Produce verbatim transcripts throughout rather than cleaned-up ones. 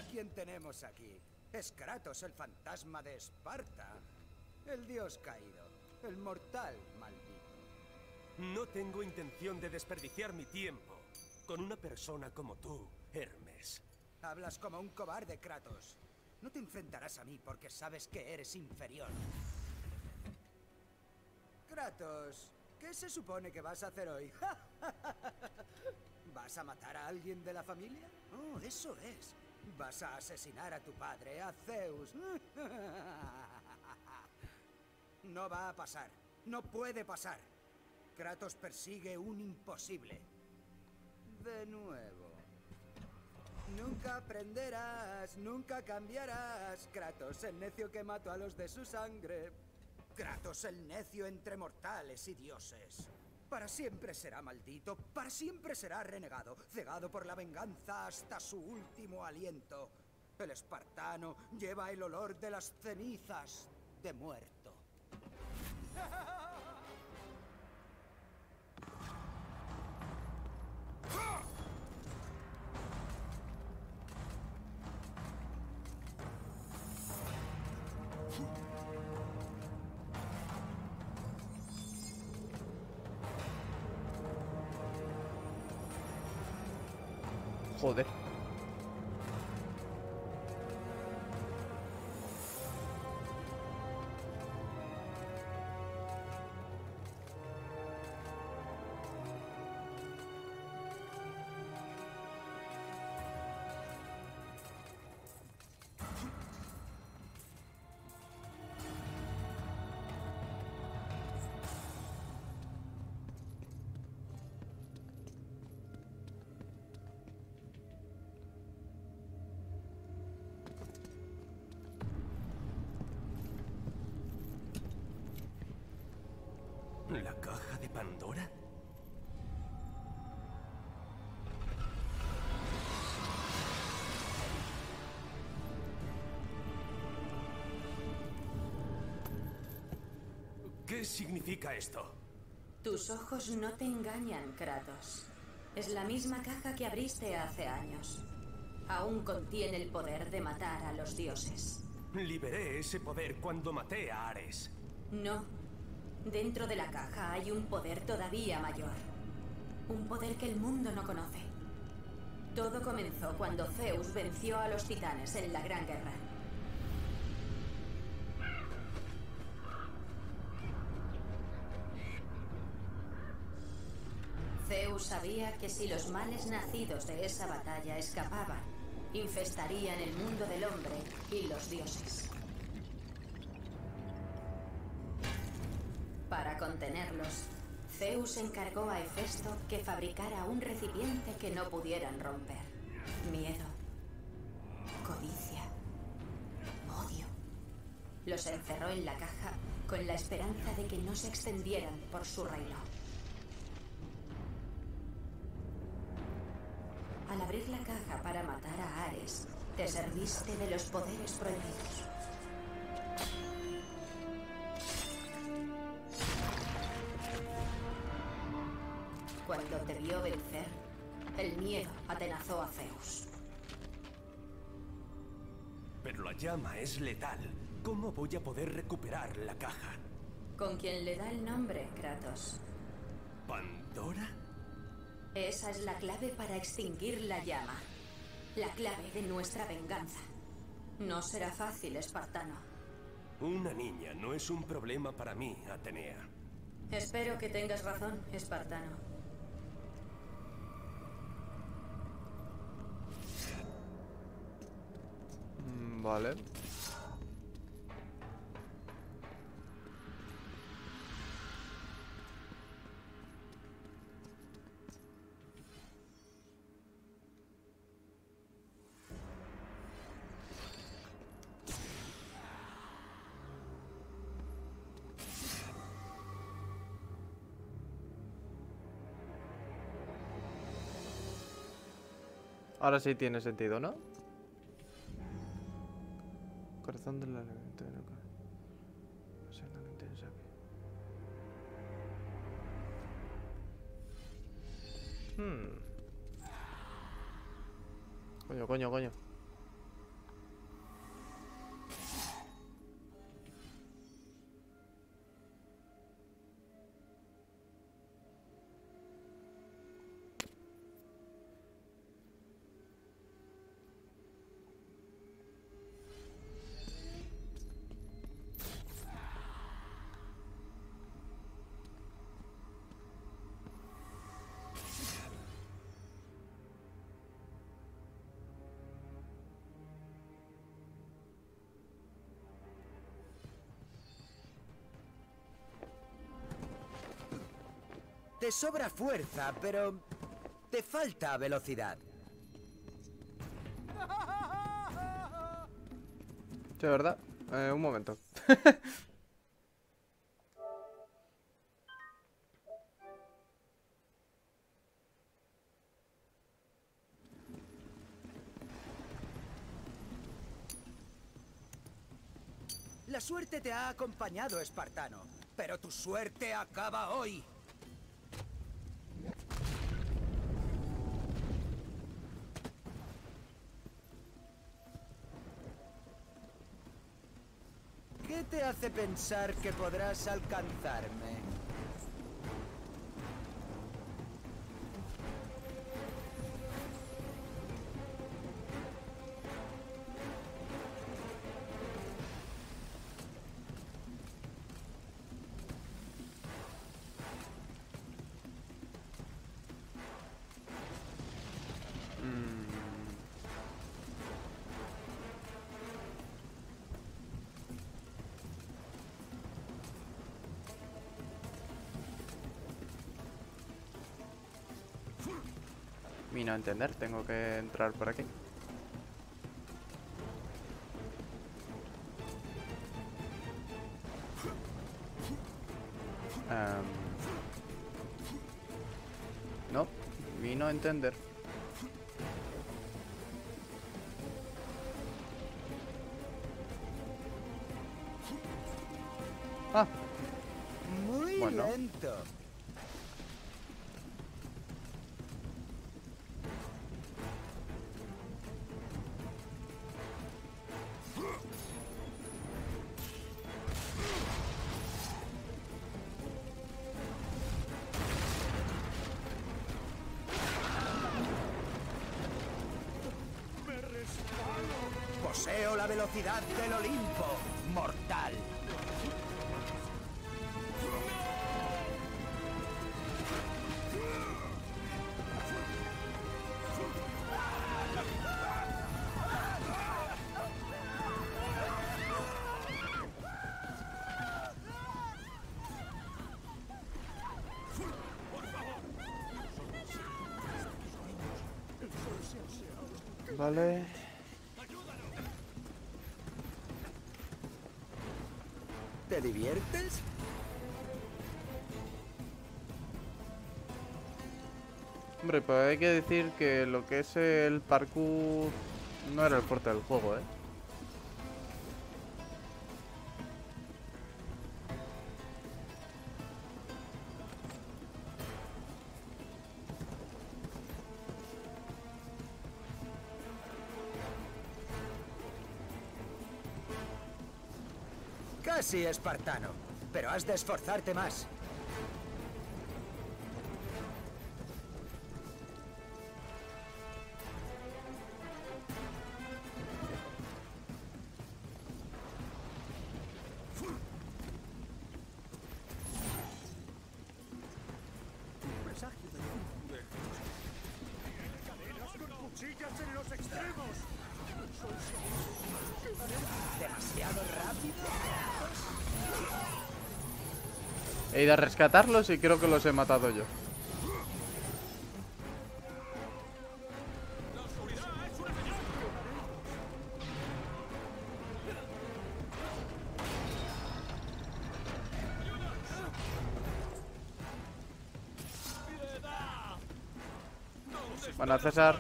¿A quién tenemos aquí? Es Kratos, el fantasma de Esparta. El dios caído. El mortal maldito. No tengo intención de desperdiciar mi tiempo con una persona como tú, Hermes. Hablas como un cobarde, Kratos. No te enfrentarás a mí porque sabes que eres inferior. Kratos, ¿qué se supone que vas a hacer hoy? ¿Vas a matar a alguien de la familia? Oh, eso es. ¿Vas a asesinar a tu padre, a Zeus? No va a pasar. No puede pasar. Kratos persigue un imposible. De nuevo. Nunca aprenderás, nunca cambiarás. Kratos, el necio que mató a los de su sangre. Kratos, el necio entre mortales y dioses. Para siempre será maldito, para siempre será renegado, cegado por la venganza hasta su último aliento. El espartano lleva el olor de las cenizas de muerto. Joder. ¿La caja de Pandora? ¿Qué significa esto? Tus ojos no te engañan, Kratos. Es la misma caja que abriste hace años. Aún contiene el poder de matar a los dioses. Liberé ese poder cuando maté a Ares. No. Dentro de la caja hay un poder todavía mayor. Un poder que el mundo no conoce. Todo comenzó cuando Zeus venció a los titanes en la Gran Guerra. Zeus sabía que si los males nacidos de esa batalla escapaban, infestarían el mundo del hombre y los dioses. Para contenerlos, Zeus encargó a Hefesto que fabricara un recipiente que no pudieran romper. Miedo, codicia, odio. Los encerró en la caja con la esperanza de que no se extendieran por su reino. Al abrir la caja para matar a Ares, te serviste de los poderes prohibidos. Cuando te vio vencer, el miedo atenazó a Zeus. Pero la llama es letal. ¿Cómo voy a poder recuperar la caja? Con quien le da el nombre, Kratos. ¿Pandora? Esa es la clave para extinguir la llama. La clave de nuestra venganza. No será fácil, espartano. Una niña no es un problema para mí, Atenea. Espero que tengas razón, espartano. Mm, vale. Ahora sí tiene sentido, ¿no? Corazón de la elemento de loca. No sé, no intensa. Hmm. Coño, coño, coño. Te sobra fuerza, pero te falta velocidad. Sí, ¿verdad? Eh, un momento. La suerte te ha acompañado, espartano, pero tu suerte acaba hoy. ¿Qué te hace pensar que podrás alcanzarme? Mi no entender, tengo que entrar por aquí. Um, no, mi no entender. Ah, Muy bueno. lento. Poseo la velocidad del Olimpo, mortal. vale. ¿Te diviertes? Hombre, pues hay que decir que lo que es el parkour no era el fuerte del juego, ¿eh? Casi, espartano, pero has de esforzarte más. ¿Demasiado rápido? He ido a rescatarlos y creo que los he matado yo. Bueno, César.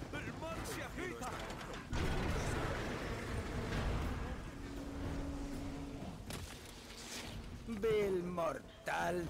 Bill mortal.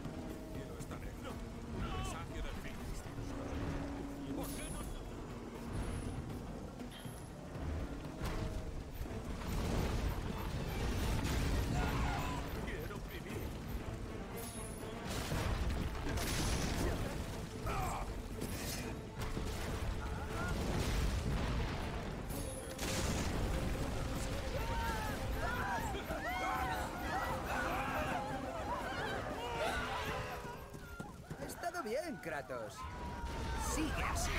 Ha estado bien, Kratos. Sigue así.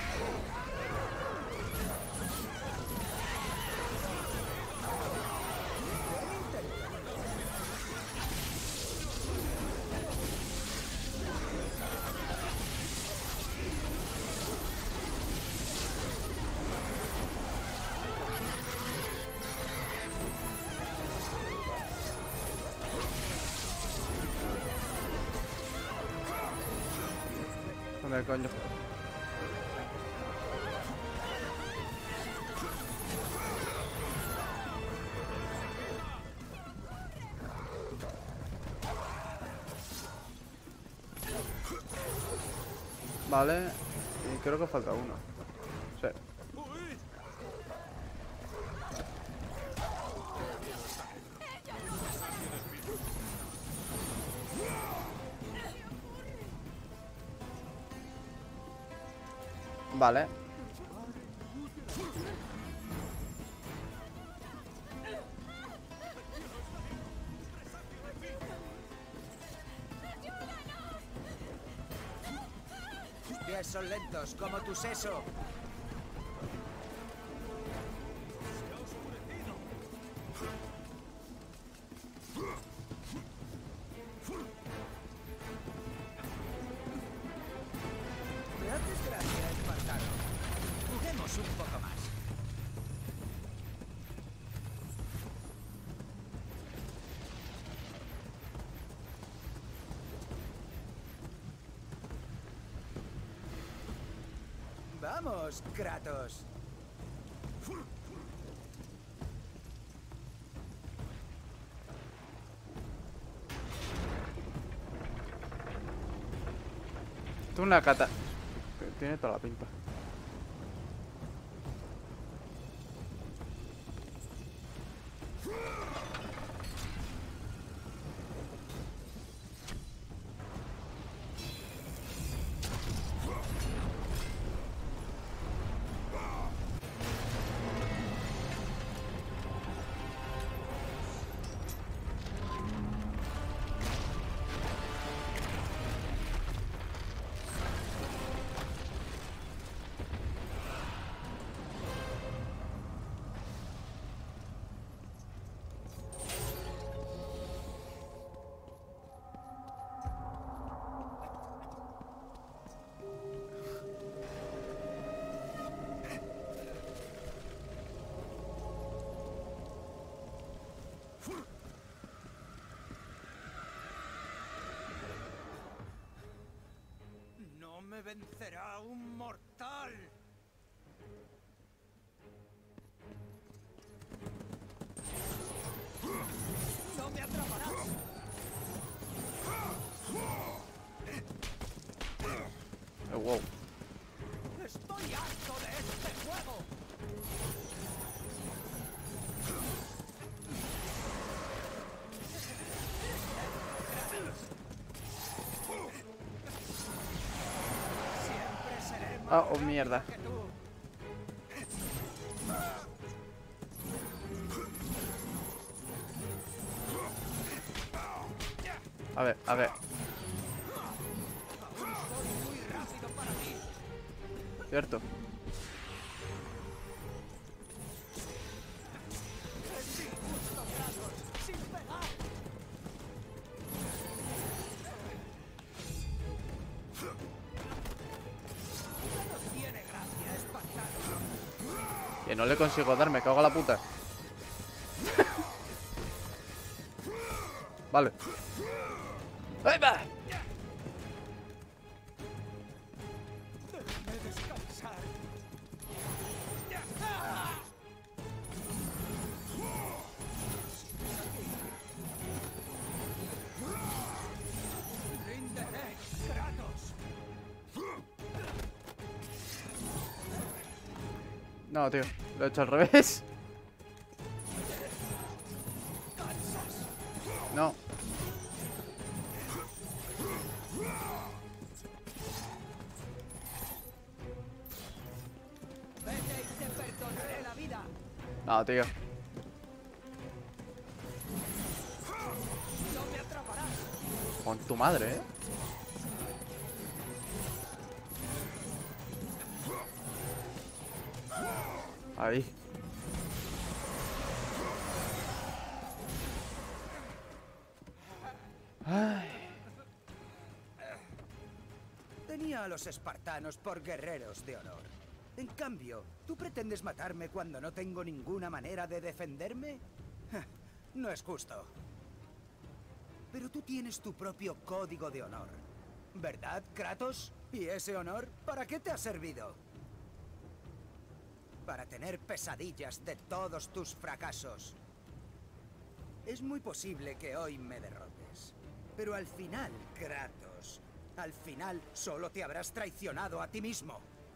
¿Dónde coño? Vale, y creo que falta uno. Sí. Vale. Tus pies son lentos, como tu seso. ¿Me haces gracia, espartano? Juguemos un poco más. Vamos, Kratos. Tú una cata. Tiene toda la pinta. No me vencerá un mortal. No me atraparás. Oh, wow. Estoy harto de este juego. Siempre seré más Ah, oh, rápido mierda. que tú. A ver, a ver. Aún soy muy rápido para ti. Cierto. Es injusto, Kratos, sin pegar. Ya no tiene gracia, espartano. Que no le consigo dar, me cago en la puta. Vale. ¡Ahí va! Déjame descansar. Ríndete, Kratos. No, tío. Lo he hecho al revés. No. Vete y te perdonaré la vida. No, tío. No me atraparás. Con tu madre, ¿eh? Ahí. Ay. Tenía a los espartanos por guerreros de honor. En cambio, ¿tú pretendes matarme cuando no tengo ninguna manera de defenderme? Ja, no es justo. Pero tú tienes tu propio código de honor, ¿verdad, Kratos? ¿Y ese honor para qué te ha servido? Para tener pesadillas de todos tus fracasos. Es muy posible que hoy me derrotes. Pero al final, Kratos, al final solo te habrás traicionado a ti mismo.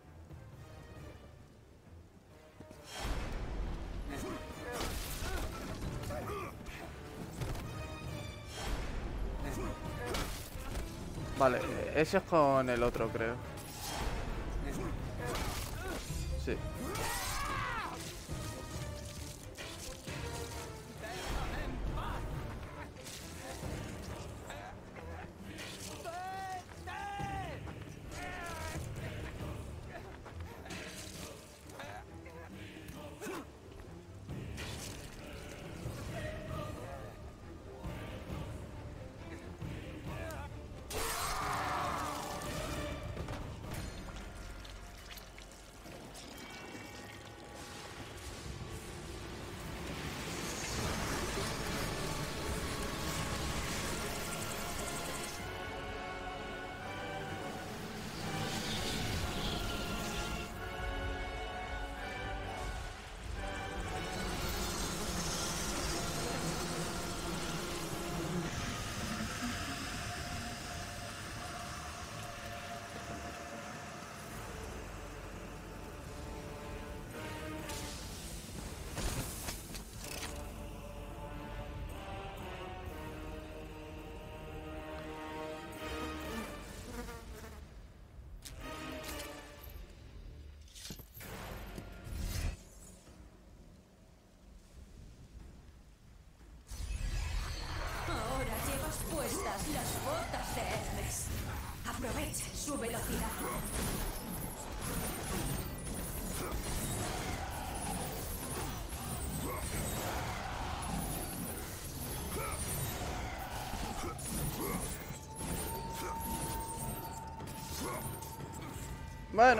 Vale, ese es con el otro, creo. Sí. Ahora llevas puestas las botas de Hermes. Aprovecha su velocidad. Bueno.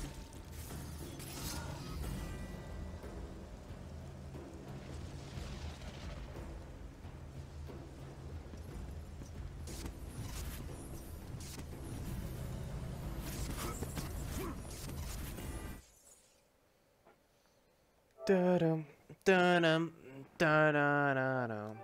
Taram, taram, tararara.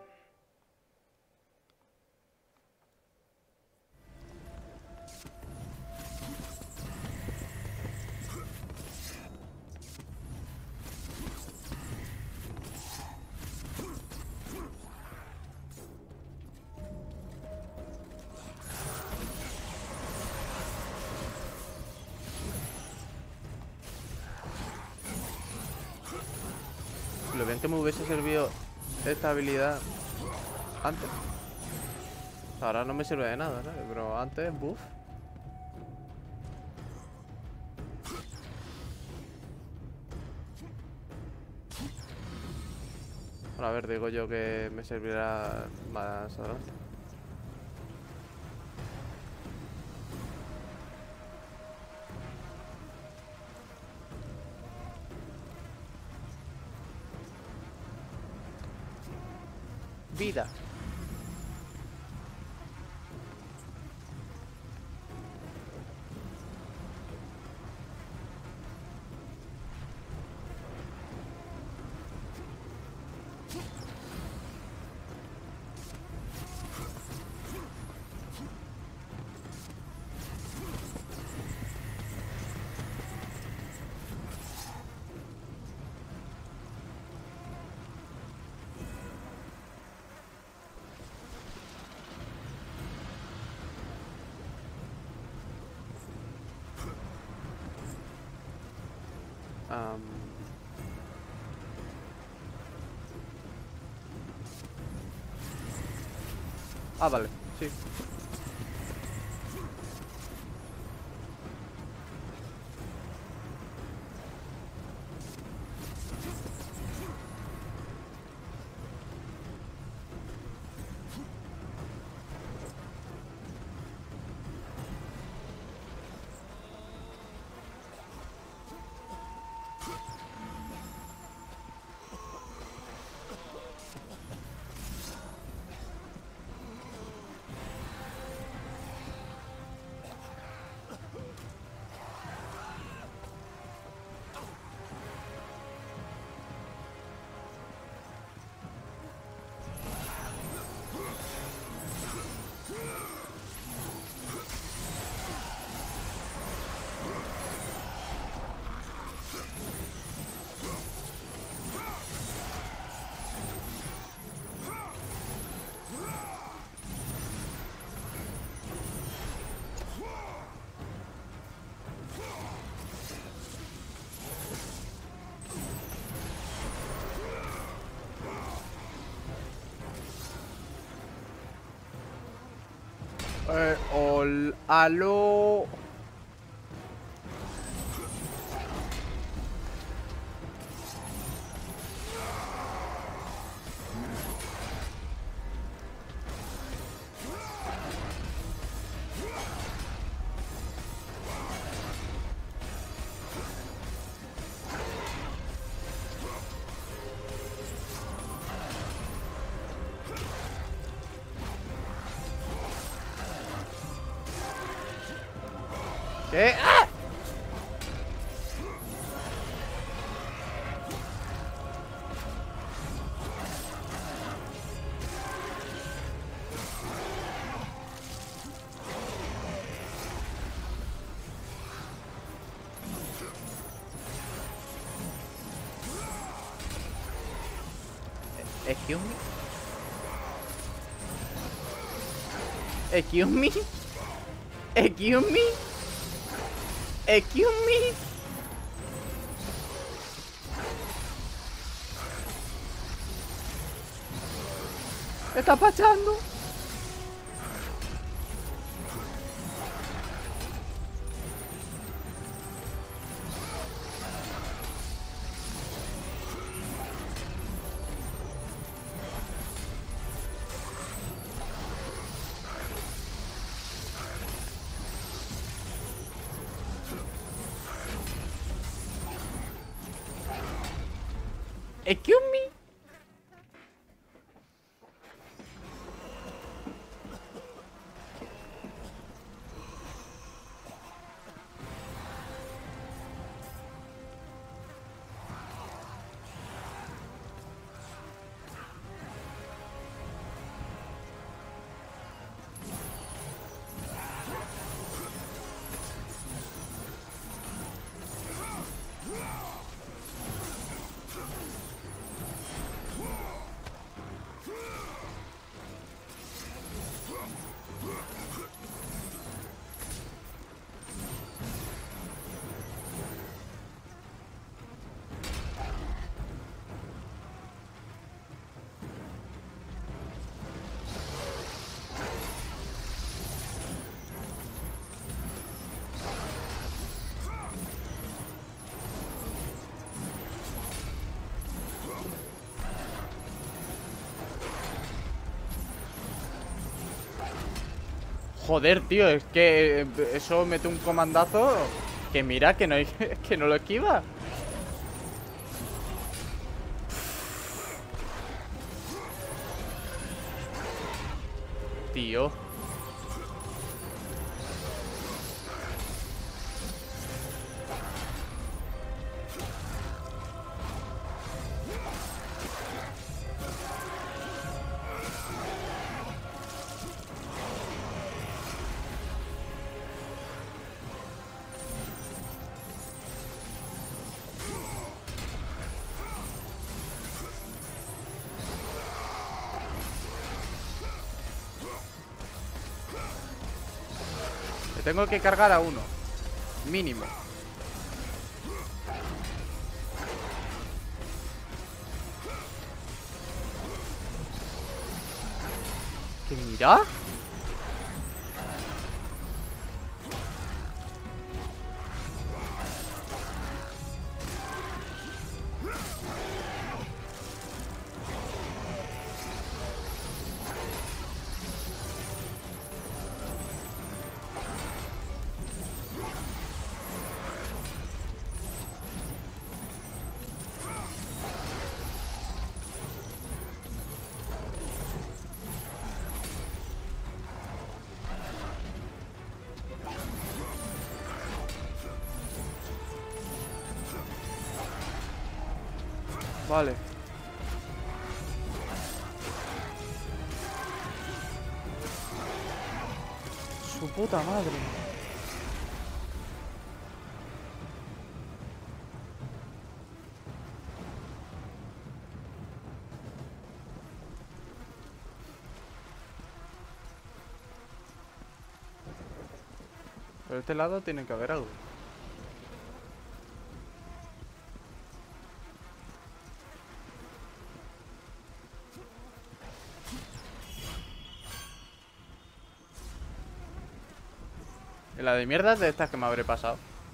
Lo bien que me hubiese servido esta habilidad antes. Ahora no me sirve de nada, ¿sabes? Pero antes, buff. Bueno, a ver, digo yo que me servirá más adelante. Vida. Um, ah, vale, sí. Eh, ol... Aló. ¿Qué? ¡Ah! Excuse me. Excuse me. Excuse me. Excuse me. ¿Qué está pasando? Excuse me. Joder, tío, es que eso mete un comandazo que mira que no, hay, que no lo esquiva. Tío. Tengo que cargar a uno. Mínimo. ¿Qué mira? Vale. Su puta madre. Por este lado tiene que haber algo. Y la de mierda es de estas que me habré pasado.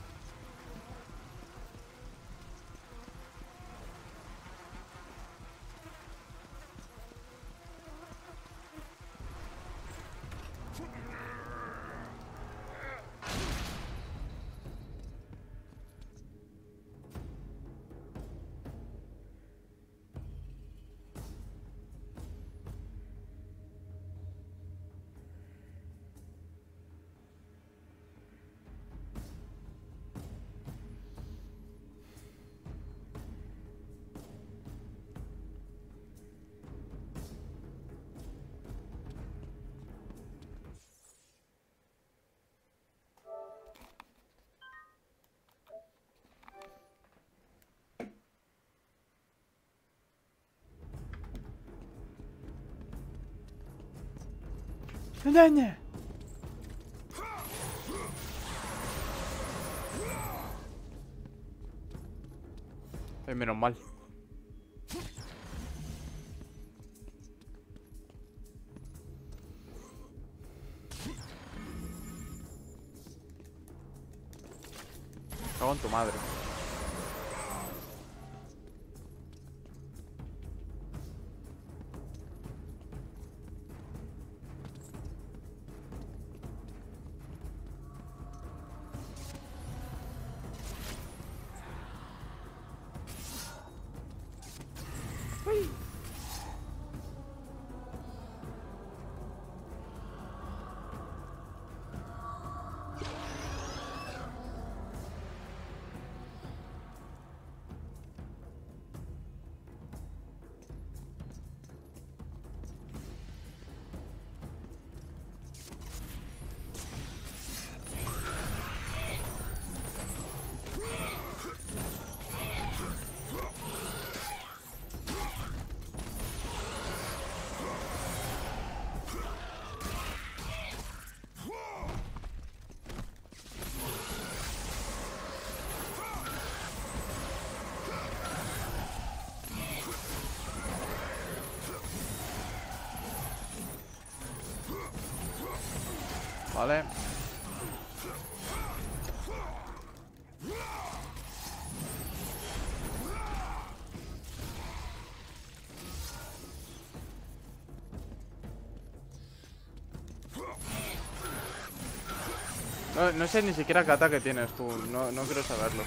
¡Ñaña! Eh, menos mal. Cago en tu madre. Vale. No, no sé ni siquiera qué ataque tienes tú. No, no quiero saberlo.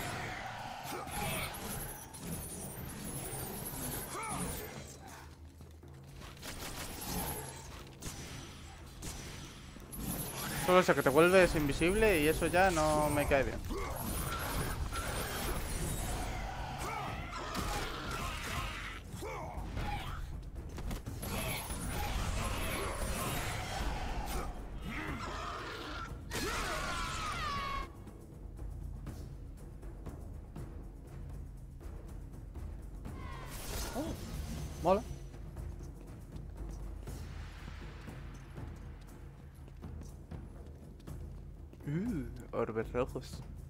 Solo sé que te vuelves invisible y eso ya no me cae bien. Oh, mola. Uh, orbes rojos.